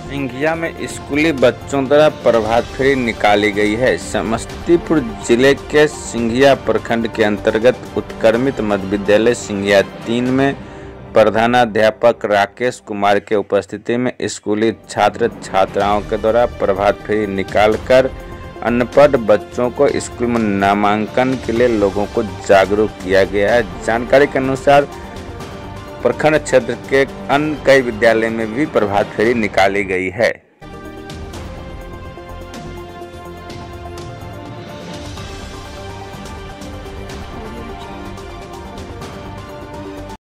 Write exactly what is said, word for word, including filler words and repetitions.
सिंघिया में स्कूली बच्चों द्वारा प्रभात फेरी निकाली गई है। समस्तीपुर जिले के सिंघिया प्रखंड के अंतर्गत उत्क्रमित मध्य विद्यालय सिंघिया तीन में प्रधानाध्यापक राकेश कुमार के उपस्थिति में स्कूली छात्र छात्राओं के द्वारा प्रभात फेरी निकालकर अनपढ़ बच्चों को स्कूल में नामांकन के लिए लोगों को जागरूक किया गया है। जानकारी के अनुसार प्रखंड क्षेत्र के अन्य कई विद्यालय में भी प्रभात फेरी निकाली गई है।